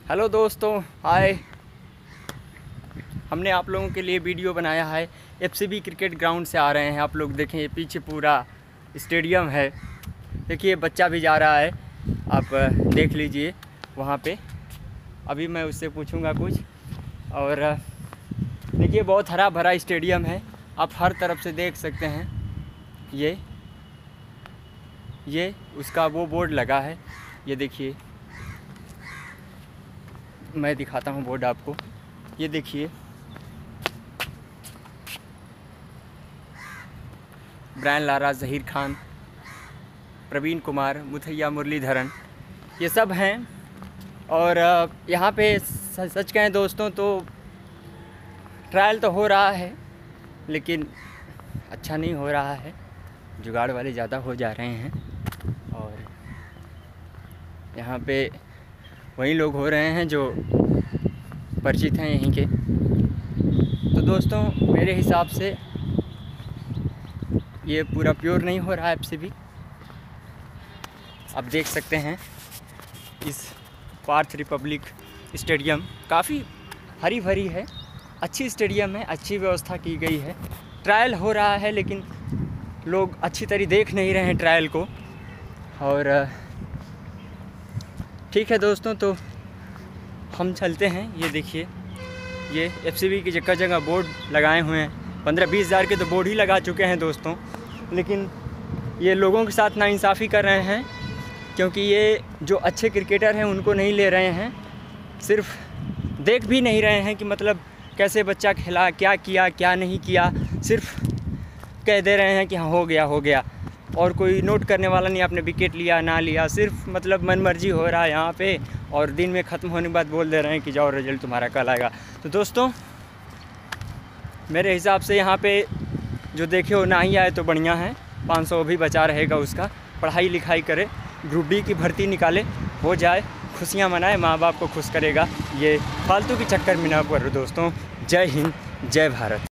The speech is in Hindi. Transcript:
हेलो दोस्तों, हाय। हमने आप लोगों के लिए वीडियो बनाया है। एफसीबी क्रिकेट ग्राउंड से आ रहे हैं। आप लोग देखें, ये पीछे पूरा स्टेडियम है। देखिए बच्चा भी जा रहा है, आप देख लीजिए वहाँ पे। अभी मैं उससे पूछूंगा कुछ। और देखिए बहुत हरा भरा स्टेडियम है, आप हर तरफ से देख सकते हैं। ये उसका वो बोर्ड लगा है, ये देखिए, मैं दिखाता हूँ बोर्ड आपको। ये देखिए, ब्रायन लारा, ज़हीर खान, प्रवीण कुमार, मुथैया मुरलीधरन, ये सब हैं। और यहाँ पे सच कहें दोस्तों तो ट्रायल तो हो रहा है, लेकिन अच्छा नहीं हो रहा है। जुगाड़ वाले ज़्यादा हो जा रहे हैं और यहाँ पे वही लोग हो रहे हैं जो परिचित हैं यहीं के। तो दोस्तों मेरे हिसाब से ये पूरा प्योर नहीं हो रहा है एफसीबी। आप देख सकते हैं इस पार्थ रिपब्लिक स्टेडियम काफ़ी हरी भरी है, अच्छी स्टेडियम है, अच्छी व्यवस्था की गई है। ट्रायल हो रहा है लेकिन लोग अच्छी तरह देख नहीं रहे हैं ट्रायल को। और ठीक है दोस्तों, तो हम चलते हैं। ये देखिए, ये एफसीबी की जगह जगह बोर्ड लगाए हुए हैं। 15-20 हज़ार के तो बोर्ड ही लगा चुके हैं दोस्तों, लेकिन ये लोगों के साथ नाइंसाफ़ी कर रहे हैं, क्योंकि ये जो अच्छे क्रिकेटर हैं उनको नहीं ले रहे हैं, सिर्फ देख भी नहीं रहे हैं कि मतलब कैसे बच्चा खेला, क्या किया क्या नहीं किया। सिर्फ कह दे रहे हैं कि हाँ हो गया, और कोई नोट करने वाला नहीं, आपने विकेट लिया ना लिया। सिर्फ मतलब मनमर्जी हो रहा है यहाँ पे, और दिन में ख़त्म होने के बाद बोल दे रहे हैं कि जाओ रिजल्ट तुम्हारा कल आएगा। तो दोस्तों मेरे हिसाब से यहाँ पे जो देखे हो ना ही आए तो बढ़िया है। 500 भी बचा रहेगा उसका। पढ़ाई लिखाई करे, ग्रुप डी की भर्ती निकाले, हो जाए, खुशियाँ मनाए, माँ बाप को खुश करेगा। ये फालतू के चक्कर में ना पड़ो दोस्तों। जय हिंद, जय भारत।